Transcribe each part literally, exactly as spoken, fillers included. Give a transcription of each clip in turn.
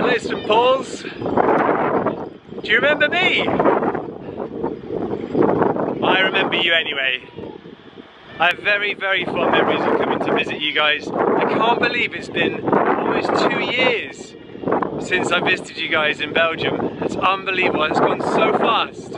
it's Saint Paul's. Do you remember me? I remember you anyway. I have very, very fond memories of coming to visit you guys. I can't believe it's been almost two years since I visited you guys in Belgium. It's unbelievable, it's gone so fast.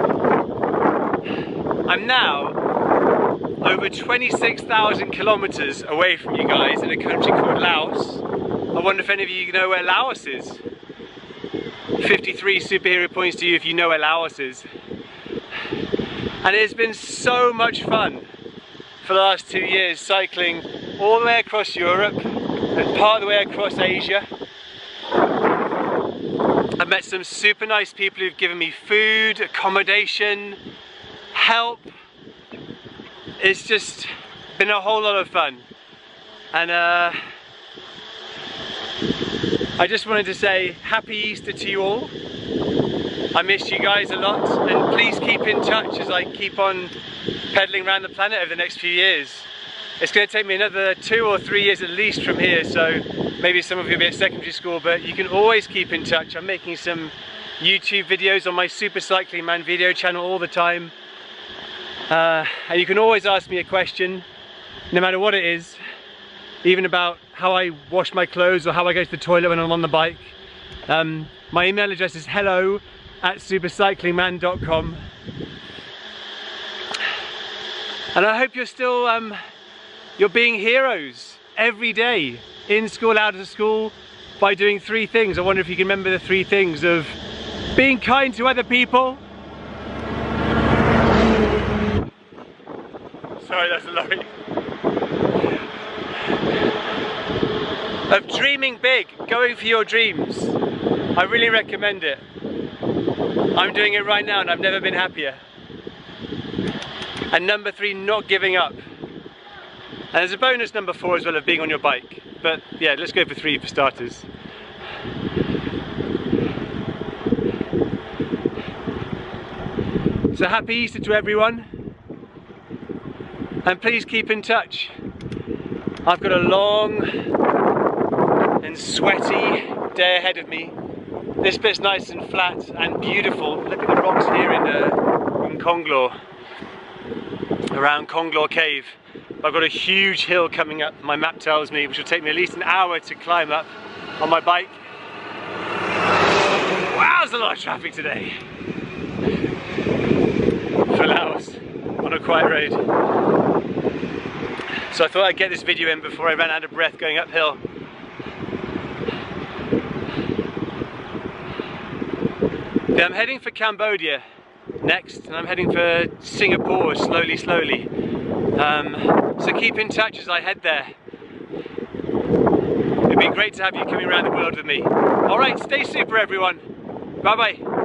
I'm now over twenty-six thousand kilometers away from you guys in a country called Laos. I wonder if any of you know where Laos is. fifty-three superhero points to you if you know where Laos is. And it's been so much fun for the last two years, cycling all the way across Europe and part of the way across Asia. I've met some super nice people who've given me food, accommodation, help. It's just been a whole lot of fun. And uh, I just wanted to say happy Easter to you all. I missed you guys a lot, and please keep in touch as I keep on pedaling around the planet over the next few years. It's going to take me another two or three years at least from here, so maybe some of you will be at secondary school, but you can always keep in touch. I'm making some YouTube videos on my Super Cycling Man video channel all the time. Uh, and you can always ask me a question, no matter what it is, even about how I wash my clothes or how I go to the toilet when I'm on the bike. Um, my email address is hello at super cycling man dot com. And I hope you're still, um, you're being heroes every day, in school, out of school, by doing three things. I wonder if you can remember the three things of being kind to other people. Sorry, that's a lorry. Of dreaming big, going for your dreams. I really recommend it. I'm doing it right now and I've never been happier. And number three, not giving up. And there's a bonus number four as well of being on your bike. But yeah, let's go for three for starters. So happy Easter to everyone. And please keep in touch. I've got a long and sweaty day ahead of me. This bit's nice and flat and beautiful. Look at the rocks here in, uh, in Conglor, around Conglor Cave. I've got a huge hill coming up, my map tells me, which will take me at least an hour to climb up on my bike. Wow, there's a lot of traffic today. For Laos, on a quiet road. So I thought I'd get this video in before I ran out of breath going uphill. Yeah, I'm heading for Cambodia next, and I'm heading for Singapore slowly, slowly. Um, so keep in touch as I head there. It'd be great to have you coming around the world with me. Alright, stay super everyone. Bye bye.